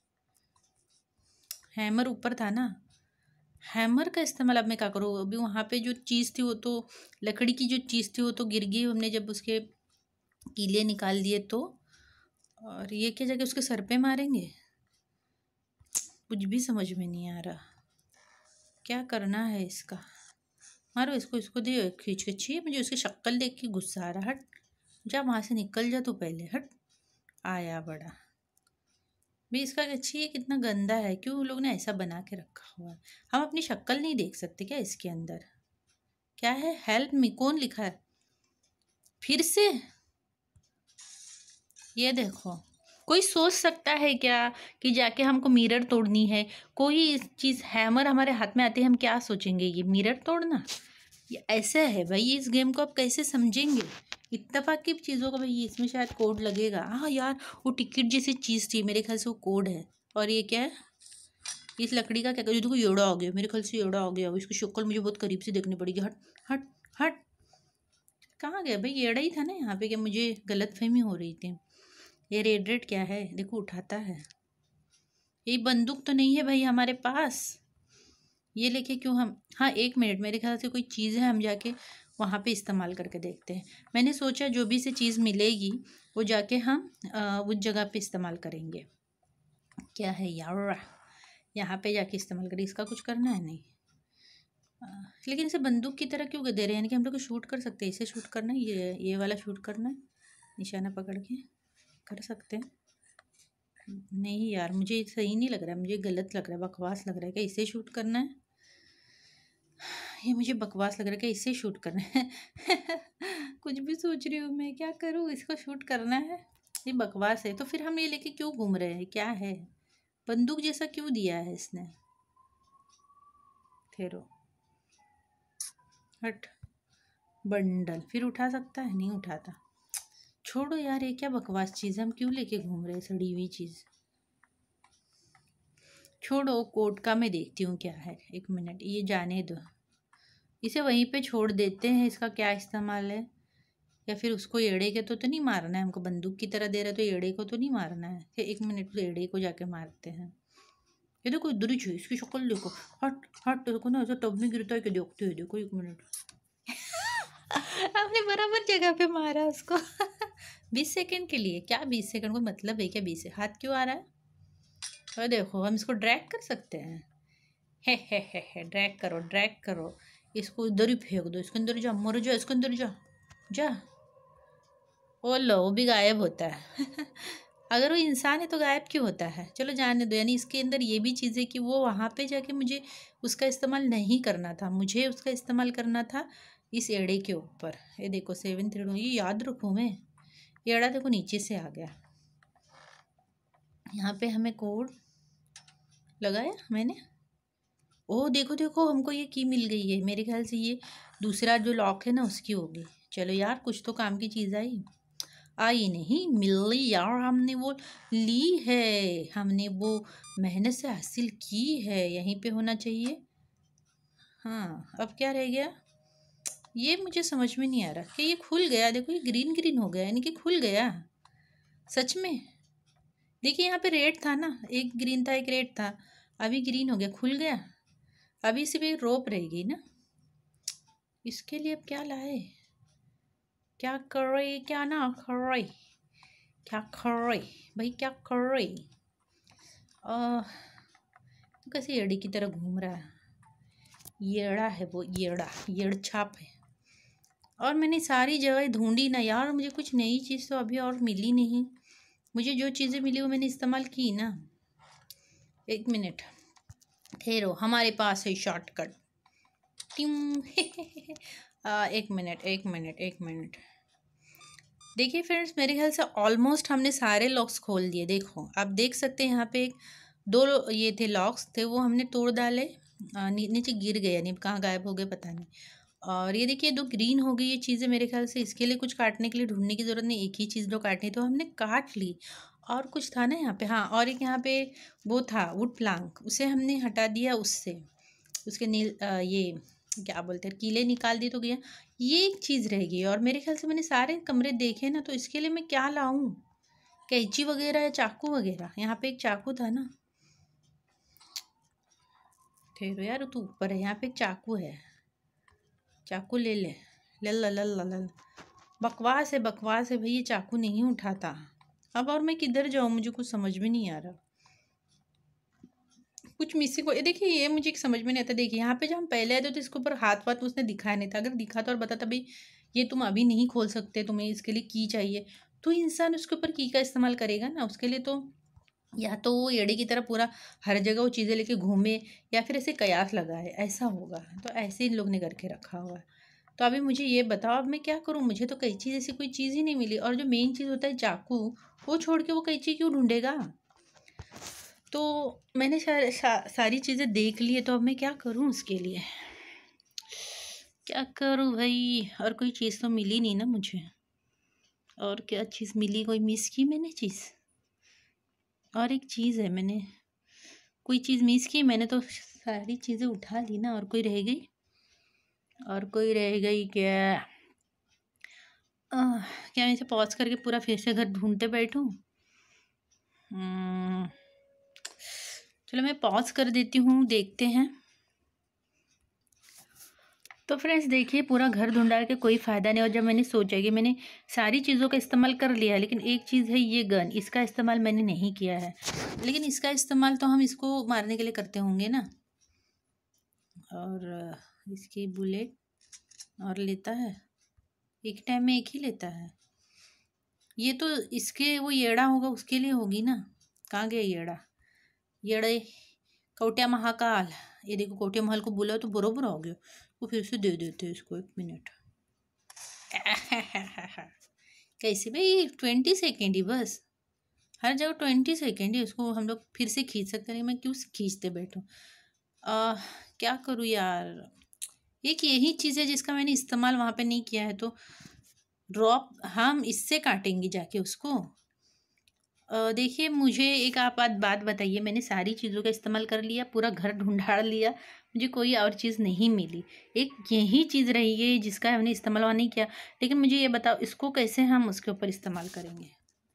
हैमर ऊपर था ना, हैमर का इस्तेमाल अब मैं क्या करूँ। अभी वहाँ पे जो चीज़ थी वो तो, लकड़ी की जो चीज़ थी वो तो गिर गई, हमने जब उसके कीले निकाल दिए तो। और ये क्या जाके उसके सर पे मारेंगे, कुछ भी समझ में नहीं आ रहा क्या करना है इसका। मारो इसको, इसको दे खींच के, छी मुझे उसकी शक्ल देख के गुस्सा आ रहा। हट जा वहाँ से, निकल जा तू पहले, हट। आया बड़ा भी, इसका अच्छी है, कितना गंदा है, क्यों लोग ने ऐसा बना के रखा हुआ है। हम अपनी शक्ल नहीं देख सकते क्या इसके अंदर, क्या है, हेल्प मी, कौन लिखा है फिर से, ये देखो। कोई सोच सकता है क्या कि जाके हमको मिरर तोड़नी है, कोई चीज़ हैमर हमारे हाथ में आती है, हम क्या सोचेंगे ये मिरर तोड़ना, ये ऐसा है भाई। इस गेम को आप कैसे समझेंगे, इत्तेफाक की चीज़ों का भाई, इसमें शायद कोड लगेगा। हाँ यार, वो टिकट जैसी चीज़ थी, मेरे ख्याल से वो कोड है। और ये क्या है, इस लकड़ी का क्या कर, देखो येड़ा आ गया, मेरे ख्याल से येड़ा आ गया। इसकी शक्ल मुझे बहुत करीब से देखनी पड़ेगी। हट हट हट, कहाँ गया भाई, येड़ा ही था ना यहाँ पे, क्या मुझे गलत फहमी हो रही थी। ये रेड रेड क्या है, देखो उठाता है। ये बंदूक तो नहीं है भाई हमारे पास, ये लेके क्यों हम, हाँ एक मिनट, मेरे ख्याल से कोई चीज़ है, हम जाके वहाँ पे इस्तेमाल करके देखते हैं। मैंने सोचा जो भी से चीज़ मिलेगी वो जाके हम आ, उस जगह पे इस्तेमाल करेंगे। क्या है यार, यहाँ पे जाके इस्तेमाल करें, इसका कुछ करना है नहीं। आ, लेकिन इसे बंदूक की तरह क्यों दे रहे हैं, यानी कि हम लोग को शूट कर सकते हैं, इसे शूट करना है, ये ये वाला शूट करना है, निशाना पकड़ के कर सकते हैं। नहीं यार, मुझे सही नहीं लग रहा है, मुझे गलत लग रहा है, बकवास लग रहा है। क्या इसे शूट करना है, ये मुझे बकवास लग रहा है, क्या इसे शूट करना है। कुछ भी सोच रही हूँ मैं, क्या करूँ, इसको शूट करना है, ये बकवास है। तो फिर हम ये लेके क्यों घूम रहे हैं, क्या है, बंदूक जैसा क्यों दिया है इसने। ठहरो, हट बंडल, फिर उठा सकता है, नहीं उठाता। छोड़ो यार, ये क्या बकवास चीज़ है, हम क्यों लेके घूम रहे हैं सड़ी हुई चीज़। छोड़ो, कोट का मैं देखती हूँ क्या है, एक मिनट, ये जाने दो। इसे वहीं पे छोड़ देते हैं, इसका क्या इस्तेमाल है। या फिर उसको एड़े के तो तो नहीं मारना है, हमको बंदूक की तरह दे रहा है तो एड़े को तो नहीं मारना है। फिर एक मिनट तो एड़े को जाके मारते हैं। ये देखो इधर ही छो, इसकी शक्ल देखो। हट हट, देखो ना ऐसा टब में गिरता है कि देखते हो। देखो एक मिनट आपने बराबर जगह पे मारा उसको। बीस सेकंड के लिए क्या? बीस सेकंड को मतलब है क्या? बीस से हाथ क्यों आ रहा है? और देखो हम इसको ड्रैग कर सकते हैं। हे हे हे हे ड्रैग करो, ड्रैग करो। इसको इधर ही फेंक दो, इसके अंदर जा, मर जा, इसके अंदर जा जा। ओ लो, वो भी गायब होता है। अगर वो इंसान है तो गायब क्यों होता है? चलो जाने दो। यानी इसके अंदर ये भी चीज़ है कि वो वहाँ पे जाके मुझे उसका इस्तेमाल नहीं करना था, मुझे उसका इस्तेमाल करना था इस एड़े के ऊपर। ये देखो सेवन थ्री, ये याद रखूँ मैं। एड़ा देखो नीचे से आ गया। यहाँ पे हमें कोड लगाया मैंने। ओ देखो देखो, हमको ये की मिल गई है। मेरे ख्याल से ये दूसरा जो लॉक है ना उसकी होगी। चलो यार, कुछ तो काम की चीज़ आई। आई नहीं, मिली यार। हमने वो ली है, हमने वो मेहनत से हासिल की है। यहीं पे होना चाहिए। हाँ, अब क्या रह गया? ये मुझे समझ में नहीं आ रहा कि ये खुल गया। देखो ये ग्रीन ग्रीन हो गया, यानी कि खुल गया सच में। देखिए यहाँ पे रेड था ना, एक ग्रीन था एक रेड था, अभी ग्रीन हो गया, खुल गया। अभी इसी पे रोप रहेगी ना। इसके लिए अब क्या लाए? क्या कर रही, क्या ना कर रही, क्या कर रही भाई, क्या कर रही? तो कैसे एड़ी की तरह घूम रहा है। येड़ा है वो, येड़ा, येड़ छाप है। और मैंने सारी जगह ढूंढी ना यार, मुझे कुछ नई चीज़ तो अभी और मिली नहीं। मुझे जो चीज़ें मिली वो मैंने इस्तेमाल की ना। एक मिनट ठहरो, हमारे पास है शॉर्टकट। टिम। एक मिनट एक मिनट एक मिनट। देखिए फ्रेंड्स, मेरे ख्याल से ऑलमोस्ट हमने सारे लॉक्स खोल दिए। देखो आप देख सकते हैं यहाँ पे एक दो ये थे लॉक्स थे, वो हमने तोड़ डाले। नी, नीचे गिर गए, यानी कहाँ गायब हो गए पता नहीं। और ये देखिए दो ग्रीन हो गई ये चीज़ें। मेरे ख्याल से इसके लिए कुछ काटने के लिए ढूंढने की ज़रूरत नहीं, एक ही चीज़ जो काटनी तो हमने काट ली। और कुछ था ना यहाँ पे, हाँ, और एक यहाँ पे वो था वुड प्लांक, उसे हमने हटा दिया। उससे उसके नील आ, ये क्या बोलते हैं, कीले निकाल दिए तो गया। ये एक चीज़ रह गई। और मेरे ख्याल से मैंने सारे कमरे देखे ना, तो इसके लिए मैं क्या लाऊं? कैंची वगैरह या चाकू वगैरह? यहाँ पे एक चाकू था ना। ठहरो यार, तू ऊपर है, यहाँ पे एक चाकू है, चाकू ले ले। लल लल लल, बकवास है बकवास है भाई, ये चाकू नहीं उठाता। अब और मैं किधर जाऊँ, मुझे कुछ समझ में नहीं आ रहा। कुछ मिसिंग को, ये देखिए ये मुझे समझ में नहीं आता। देखिए यहाँ पे जब हम पहले आए थे तो इसके ऊपर हाथ वाथ उसने दिखाया नहीं था। अगर दिखा तो और बताता भाई ये तुम अभी नहीं खोल सकते, तुम्हें इसके लिए की चाहिए, तो इंसान उसके ऊपर की का इस्तेमाल करेगा ना। उसके लिए तो या तो वो एड़े की तरह पूरा हर जगह वो चीज़ें लेके घूमे, या फिर ऐसे कयास लगाए, ऐसा होगा। तो ऐसे इन लोग ने करके रखा हुआ है। तो अभी मुझे ये बताओ, अब मैं क्या करूँ? मुझे तो कैंची जैसी कोई चीज़ ही नहीं मिली। और जो मेन चीज़ होता है चाकू, वो छोड़ के वो कैंची क्यों ढूंढेगा? तो मैंने सा, सा, सारी चीज़ें देख ली है, तो अब मैं क्या करूँ उसके लिए? क्या करूँ भाई? और कोई चीज़ तो मिली नहीं ना मुझे। और क्या चीज़ मिली? कोई मिस की मैंने चीज़? और एक चीज़ है, मैंने कोई चीज़ मिस की। मैंने तो सारी चीज़ें उठा ली ना। और कोई रह गई? और कोई रह गई क्या? आह, क्या मैं इसे पॉज करके पूरा फिर से घर ढूंढते बैठूं? हम्म, चलो मैं पॉज कर देती हूँ, देखते हैं। तो फ्रेंड्स देखिए, पूरा घर ढूंढा के कोई फ़ायदा नहीं। और जब मैंने सोचा कि मैंने सारी चीज़ों का इस्तेमाल कर लिया है, लेकिन एक चीज़ है ये गन, इसका इस्तेमाल मैंने नहीं किया है। लेकिन इसका इस्तेमाल तो हम इसको मारने के लिए करते होंगे ना। और इसकी बुलेट और लेता है, एक टाइम में एक ही लेता है। ये तो इसके वो येड़ा होगा उसके लिए होगी ना। कहाँ गया येड़ा? येड़े कौटिया महाकाल। ये देखो कौटिया महल को बुलाओ तो बुरा बुरा हो गया। वो फिर से दे देते हैं इसको। एक मिनट। कैसे भाई? ट्वेंटी सेकेंड ही बस, हर जगह ट्वेंटी सेकेंड ही। उसको हम लोग फिर से खींच सकते हैं। मैं क्यों खींचते बैठूँ? क्या करूँ यार? एक यही चीज़ है जिसका मैंने इस्तेमाल वहाँ पे नहीं किया है। तो ड्रॉप हम इससे काटेंगे जाके उसको। अ, देखिए मुझे एक आप बात बात बताइए, मैंने सारी चीज़ों का इस्तेमाल कर लिया, पूरा घर ढूंढाड़ लिया, मुझे कोई और चीज़ नहीं मिली। एक यही चीज़ रही है जिसका हमने इस्तेमाल वहाँ नहीं किया। लेकिन मुझे ये बताओ इसको कैसे हम उसके ऊपर इस्तेमाल करेंगे।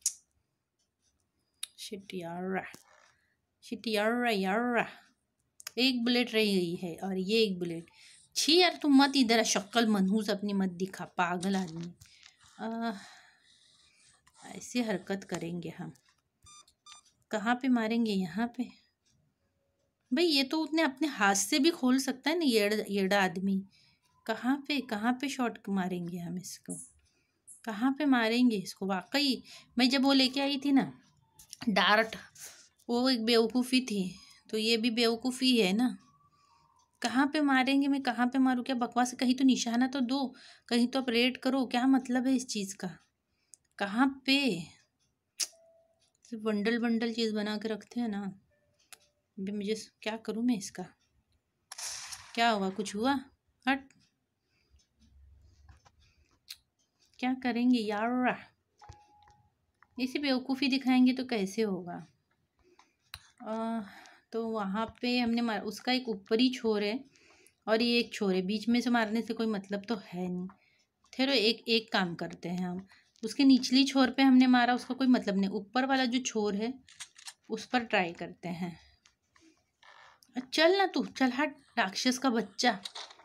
शिट यार, शिट यार यार, एक बुलेट रह गई है और ये एक बुलेट। छी यार, तुम मत इधर शक्ल मनहूस अपनी मत दिखा, पागल आदमी। आ, ऐसे हरकत करेंगे हम। कहाँ पे मारेंगे, यहाँ पे? भाई ये तो उसने अपने हाथ से भी खोल सकता है ना, येड़ येड़ा आदमी। कहाँ पे कहाँ पे शॉट मारेंगे हम इसको, कहाँ पे मारेंगे इसको? वाकई मैं जब वो लेके आई थी ना डार्ट, वो एक बेवकूफ़ी थी, तो ये भी बेवकूफ़ी है ना। कहाँ पे मारेंगे, मैं कहाँ पे मारूँ? क्या बकवास, कहीं तो निशाना तो दो, कहीं तो आप रेड करो, क्या मतलब है इस चीज़ का? कहाँ पे? सिर्फ बंडल बंडल चीज़ बना के रखते हैं ना। अभी मुझे क्या करूँ मैं इसका? क्या हुआ, कुछ हुआ? हट, क्या करेंगे यार? इसी बेवकूफ़ी दिखाएंगे तो कैसे होगा? आ, तो वहाँ पे हमने मार, उसका एक ऊपरी छोर है और ये एक छोर है, बीच में से मारने से कोई मतलब तो है नहीं। ठहरो, एक एक काम करते हैं हम, उसके निचली छोर पे हमने मारा, उसका कोई मतलब नहीं, ऊपर वाला जो छोर है उस पर ट्राई करते हैं। चल ना तू, चल हट, राक्षस का बच्चा।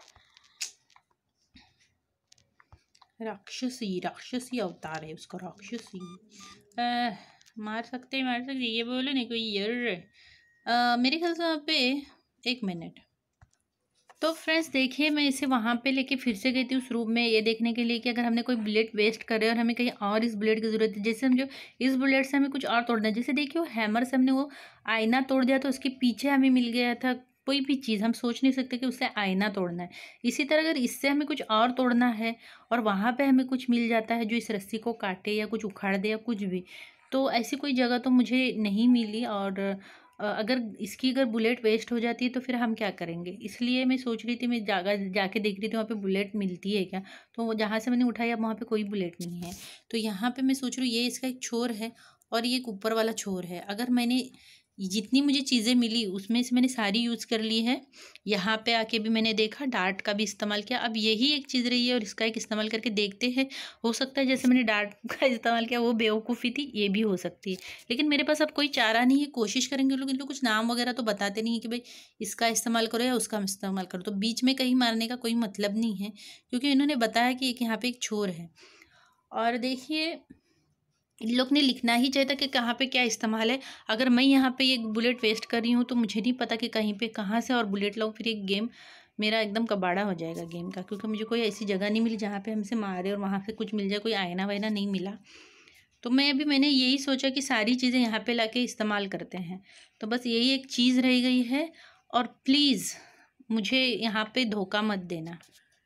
राक्षसी राक्षसी अवतार है उसका, राक्षसी। आ, मार सकते मार सकते, ये बोलो नहीं कोई यार। आ, मेरे ख्याल से वहाँ पे, एक मिनट। तो फ्रेंड्स देखिए, मैं इसे वहाँ पे लेके फिर से गई थी उस रूम में, ये देखने के लिए कि अगर हमने कोई बुलेट वेस्ट करे और हमें कहीं और इस बुलेट की ज़रूरत है, जैसे हम जो इस बुलेट से हमें कुछ और तोड़ना है, जैसे देखिए वो हैमर से हमने वो आईना तोड़ दिया तो उसके पीछे हमें मिल गया था कोई भी चीज़, हम सोच नहीं सकते कि उससे आईना तोड़ना है। इसी तरह अगर इससे हमें कुछ और तोड़ना है और वहाँ पर हमें कुछ मिल जाता है जो इस रस्सी को काटे या कुछ उखाड़ दे या कुछ भी, तो ऐसी कोई जगह तो मुझे नहीं मिली। और अ, अगर इसकी अगर बुलेट वेस्ट हो जाती है तो फिर हम क्या करेंगे, इसलिए मैं सोच रही थी, मैं जागा जाके देख रही थी वहाँ पे बुलेट मिलती है क्या। तो वो जहाँ से मैंने उठाया वहाँ पे कोई बुलेट नहीं है। तो यहाँ पे मैं सोच रही हूँ ये इसका एक छोर है और ये एक ऊपर वाला छोर है। अगर मैंने जितनी मुझे चीज़ें मिली उसमें से मैंने सारी यूज़ कर ली है। यहाँ पे आके भी मैंने देखा, डार्ट का भी इस्तेमाल किया, अब यही एक चीज़ रही है और इसका एक इस्तेमाल करके देखते हैं। हो सकता है जैसे मैंने डार्ट का इस्तेमाल किया वो बेवकूफ़ी थी, ये भी हो सकती है। लेकिन मेरे पास अब कोई चारा नहीं है, कोशिश करेंगे लोग। इन लोग कुछ नाम वगैरह तो बताते नहीं है कि भाई इसका इस्तेमाल करो या उसका इस्तेमाल करो, तो बीच में कहीं मारने का कोई मतलब नहीं है, क्योंकि इन्होंने बताया कि एक यहाँ पे एक छोर है। और देखिए इन लोग ने लिखना ही चाहिए था कि कहाँ पे क्या इस्तेमाल है। अगर मैं यहाँ पे एक बुलेट वेस्ट कर रही हूँ तो मुझे नहीं पता कि कहीं पे कहाँ से और बुलेट लाऊं, फिर एक गेम मेरा एकदम कबाड़ा हो जाएगा गेम का, क्योंकि मुझे कोई ऐसी जगह नहीं मिली जहाँ पे हमसे मारे और वहाँ से कुछ मिल जाए, कोई आयना वायना नहीं मिला। तो मैं अभी मैंने यही सोचा कि सारी चीज़ें यहाँ पे लाके इस्तेमाल करते हैं। तो बस यही एक चीज़ रह गई है, और प्लीज़ मुझे यहाँ पे धोखा मत देना,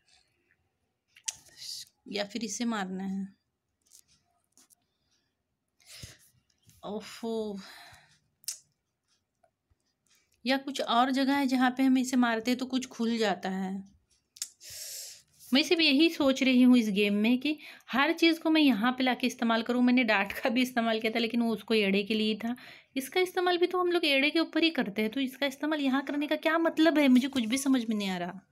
या फिर इसे मारना है। ओफो, या कुछ और जगह है जहाँ पे हम इसे मारते हैं तो कुछ खुल जाता है। मैं सिर्फ यही सोच रही हूँ इस गेम में कि हर चीज़ को मैं यहाँ पे लाके इस्तेमाल करूँ। मैंने डार्ट का भी इस्तेमाल किया था लेकिन वो उसको एड़े के लिए था, इसका इस्तेमाल भी तो हम लोग एड़े के ऊपर ही करते हैं, तो इसका इस्तेमाल यहाँ करने का क्या मतलब है, मुझे कुछ भी समझ में नहीं आ रहा।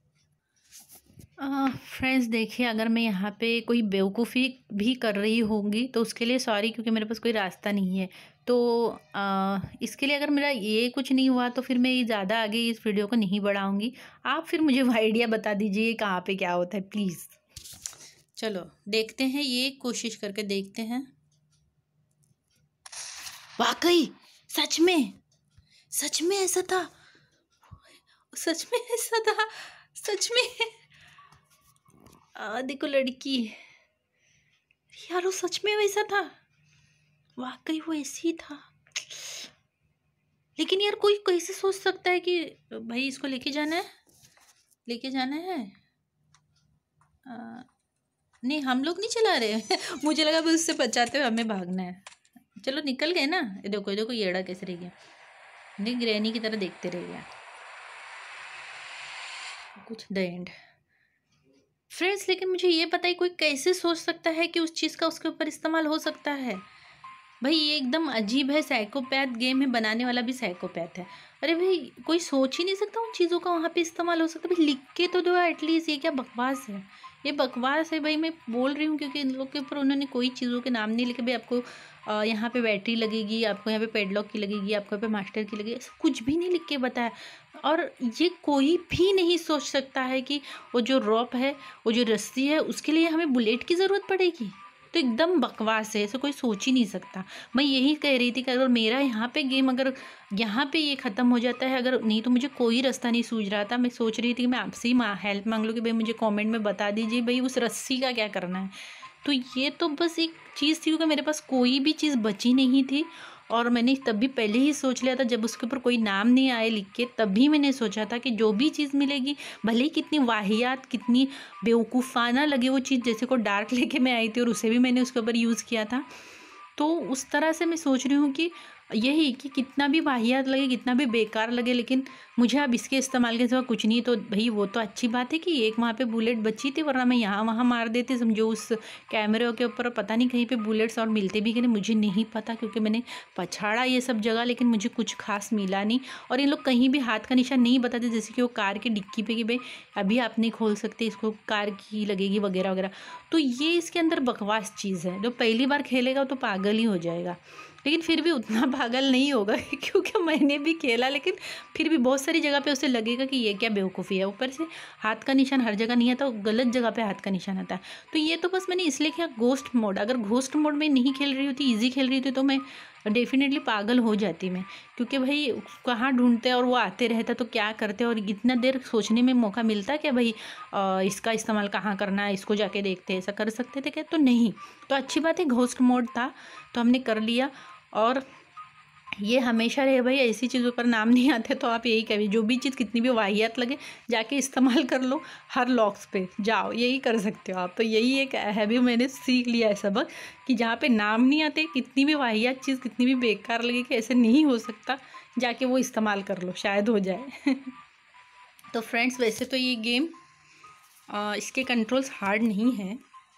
फ्रेंड्स देखिए, अगर मैं यहाँ पे कोई बेवकूफ़ी भी कर रही होंगी तो उसके लिए सॉरी, क्योंकि मेरे पास कोई रास्ता नहीं है। तो आ, इसके लिए अगर मेरा ये कुछ नहीं हुआ तो फिर मैं ज़्यादा आगे इस वीडियो को नहीं बढ़ाऊँगी। आप फिर मुझे वो आइडिया बता दीजिए कहाँ पे क्या होता है प्लीज़। चलो देखते हैं, ये कोशिश करके देखते हैं। वाकई सच में, सच में ऐसा था, सच में ऐसा था, सच में। आ, देखो लड़की, यार वो सच में वैसा था, वाकई वो ऐसे ही था। लेकिन यार कोई कैसे सोच सकता है कि भाई इसको लेके जाना है, लेके जाना है। आ, नहीं हम लोग नहीं चला रहे मुझे लगा बस उससे बचाते हुए हमें भागना है। चलो निकल गए ना। ये देखो, ये देखो येड़ा कैसे रह गया, नहीं ग्रैनी की तरह देखते रह गया। कुछ द एंड फ्रेंड्स। लेकिन मुझे ये पता है कोई कैसे सोच सकता है कि उस चीज़ का उसके ऊपर इस्तेमाल हो सकता है। भाई ये एकदम अजीब है, साइकोपैथ गेम है, बनाने वाला भी साइकोपैथ है। अरे भाई कोई सोच ही नहीं सकता उन चीज़ों का वहाँ पे इस्तेमाल हो सकता है। भाई लिख के तो दो एटलीस्ट, ये क्या बकवास है, ये बकवास है भाई। मैं बोल रही हूँ क्योंकि इन लोग के ऊपर उन्होंने कोई चीज़ों के नाम नहीं लिखे। भाई आपको अ, यहाँ पे बैटरी लगेगी, आपको यहाँ पे पेडलॉक की लगेगी, आपको यहाँ पे मास्टर की लगेगी, ऐसा कुछ भी नहीं लिख के बताया। और ये कोई भी नहीं सोच सकता है कि वो जो रॉप है, वो जो रस्सी है, उसके लिए हमें बुलेट की ज़रूरत पड़ेगी। तो एकदम बकवास है, ऐसा कोई सोच ही नहीं सकता। मैं यही कह रही थी कि अगर मेरा यहाँ पे गेम अगर यहाँ पे ये ख़त्म हो जाता है, अगर नहीं तो मुझे कोई रास्ता नहीं सूझ रहा था। मैं सोच रही थी कि मैं आपसे ही हेल्प मांग लूँ कि भाई मुझे कमेंट में बता दीजिए भाई उस रस्सी का क्या करना है। तो ये तो बस एक चीज़ थी क्योंकि मेरे पास कोई भी चीज़ बची नहीं थी, और मैंने तभी पहले ही सोच लिया था जब उसके ऊपर कोई नाम नहीं आए लिख के, तभी मैंने सोचा था कि जो भी चीज़ मिलेगी, भले ही कितनी वाहियात, कितनी बेवकूफ़ाना लगे वो चीज़, जैसे को डार्क लेके मैं आई थी और उसे भी मैंने उसके ऊपर यूज़ किया था, तो उस तरह से मैं सोच रही हूँ कि यही कि कितना भी वाहियात लगे, कितना भी बेकार लगे, लेकिन मुझे अब इसके इस्तेमाल के सिवा कुछ नहीं। तो भाई वो तो अच्छी बात है कि एक वहाँ पे बुलेट बची थी, वरना मैं यहाँ वहाँ मार देती समझो उस कैमरे के ऊपर। पता नहीं कहीं पे बुलेट्स और मिलते भी कि नहीं, मुझे नहीं पता, क्योंकि मैंने पछाड़ा ये सब जगह, लेकिन मुझे कुछ खास मिला नहीं। और इन लोग कहीं भी हाथ का निशान नहीं बताते, जैसे कि वो कार की डिक्की पे कि भाई अभी आप नहीं खोल सकते, इसको कार की लगेगी वगैरह वगैरह। तो ये इसके अंदर बकवास चीज़ है। जो पहली बार खेलेगा तो पागल ही हो जाएगा, लेकिन फिर भी उतना पागल नहीं होगा क्योंकि मैंने भी खेला, लेकिन फिर भी बहुत सारी जगह पे उसे लगेगा कि ये क्या बेवकूफ़ी है। ऊपर से हाथ का निशान हर जगह नहीं आता, तो गलत जगह पे हाथ का निशान आता है। तो ये तो बस मैंने इसलिए किया घोस्ट मोड। अगर घोस्ट मोड में नहीं खेल रही होती, ईजी खेल रही होती, तो मैं डेफिनेटली पागल हो जाती मैं, क्योंकि भाई कहाँ ढूंढते और वो आते रहता तो क्या करते, और इतना देर सोचने में मौका मिलता क्या भाई आ, इसका इस्तेमाल कहाँ करना है, इसको जाके देखते, ऐसा कर सकते थे क्या? तो नहीं। तो अच्छी बात है घोस्ट मोड था तो हमने कर लिया। और ये हमेशा रहे भाई, ऐसी चीज़ों पर नाम नहीं आते, तो आप यही करिए, जो भी चीज़ कितनी भी वाहियात लगे जाके इस्तेमाल कर लो, हर लॉक्स पे जाओ, यही कर सकते हो आप। तो यही एक है भी, मैंने सीख लिया है सबक कि जहाँ पे नाम नहीं आते, कितनी भी वाहियात चीज़, कितनी भी बेकार लगे कि ऐसे नहीं हो सकता, जाके वो इस्तेमाल कर लो, शायद हो जाए। तो फ्रेंड्स वैसे तो ये गेम आ, इसके कंट्रोल्स हार्ड नहीं हैं,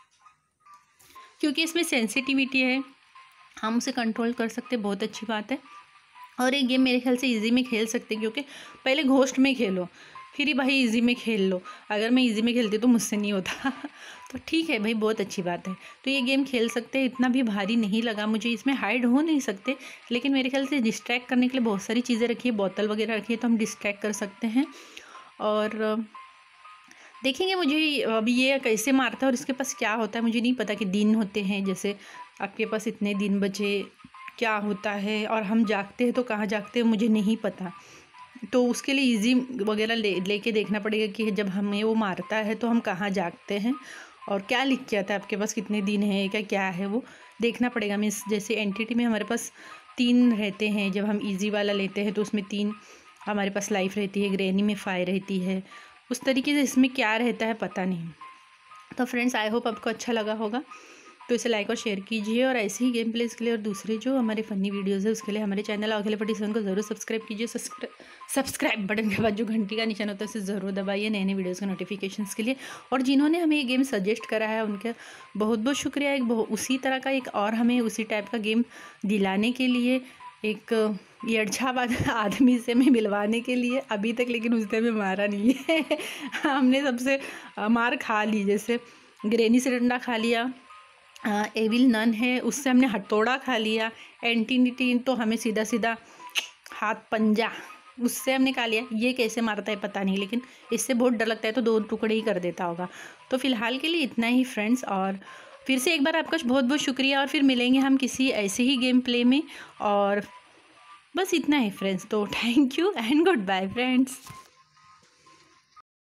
क्योंकि इसमें सेंसिटिविटी है, हम उसे कंट्रोल कर सकते, बहुत अच्छी बात है। और ये गेम मेरे ख्याल से इजी में खेल सकते, क्योंकि पहले घोस्ट में खेलो, फिर ही भाई इजी में खेल लो। अगर मैं इजी में खेलती तो मुझसे नहीं होता। तो ठीक है भाई, बहुत अच्छी बात है। तो ये गेम खेल सकते हैं, इतना भी भारी नहीं लगा मुझे। इसमें हाइड हो नहीं सकते, लेकिन मेरे ख्याल से डिस्ट्रैक्ट करने के लिए बहुत सारी चीज़ें रखी है, बोतल वगैरह रखी है, तो हम डिस्ट्रैक्ट कर सकते हैं। और देखेंगे मुझे अभी ये कैसे मारता है और इसके पास क्या होता है। मुझे नहीं पता कि दिन होते हैं, जैसे आपके पास इतने दिन बचे, क्या होता है, और हम जागते हैं तो कहाँ जागते हैं मुझे नहीं पता। तो उसके लिए इजी वगैरह ले लेके देखना पड़ेगा कि जब हमें वो मारता है तो हम कहाँ जागते हैं, और क्या लिख के आता है आपके पास, कितने दिन है, क्या क्या है, वो देखना पड़ेगा। मीन्स जैसे एंटिटी में हमारे पास तीन रहते हैं, जब हम इजी वाला लेते हैं तो उसमें तीन हमारे पास लाइफ रहती है, ग्रैनी में फाइव रहती है, उस तरीके से इसमें क्या रहता है पता नहीं। तो फ्रेंड्स आई होप आपको अच्छा लगा होगा, तो इसे लाइक और शेयर कीजिए, और ऐसे ही गेम प्लेस के लिए और दूसरे जो हमारे फनी वीडियोज़ है उसके लिए हमारे चैनल अखिले पटिसन को ज़रूर सब्सक्राइब कीजिए। सब्सक्राइब बटन के बाद जो घंटी का निशान होता है उसे ज़रूर दबाइए नए नए वीडियोज़ के नोटिफिकेशंस के लिए। और जिन्होंने हमें ये गेम सजेस्ट करा है उनका बहुत बहुत शुक्रिया। एक उसी तरह का एक और हमें उसी टाइप का गेम दिलाने के लिए, एक यड़छावाद आदमी से मैं मिलवाने के लिए अभी तक, लेकिन उसने हमें मारा नहीं है। हमने सबसे मार खा ली, जैसे ग्रेनी से डंडा खा लिया, एविल नन है उससे हमने हथौड़ा खा लिया, एंटीनिटीन तो हमें सीधा सीधा हाथ पंजा उससे हमने खा लिया। ये कैसे मारता है पता नहीं, लेकिन इससे बहुत डर लगता है, तो दो टुकड़े ही कर देता होगा। तो फिलहाल के लिए इतना ही फ्रेंड्स, और फिर से एक बार आपका बहुत बहुत शुक्रिया, और फिर मिलेंगे हम किसी ऐसे ही गेम प्ले में, और बस इतना ही फ्रेंड्स। तो thank you and goodbye friends.